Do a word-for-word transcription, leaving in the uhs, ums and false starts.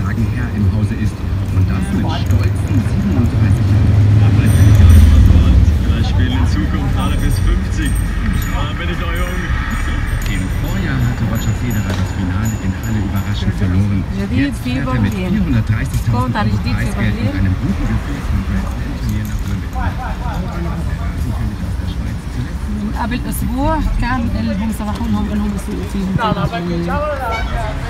sagen, Herr im Hause ist. Und das mit stolzen siebenunddreißig Jahren. Ich spiele in Zukunft alle bis fünfzig. Da bin ich noch jung. Im Vorjahr hatte Roger Federer das Finale in Halle überraschend verloren. Jetzt fährt er mit vierhundertdreißigtausend Euro Preisgeld und einem guten Gefühl vom Grand Slam Turnier nach Wimbledon. قبل اسبوع كان اللي هم سمحوا لهم انهم يسوقوا فيهم.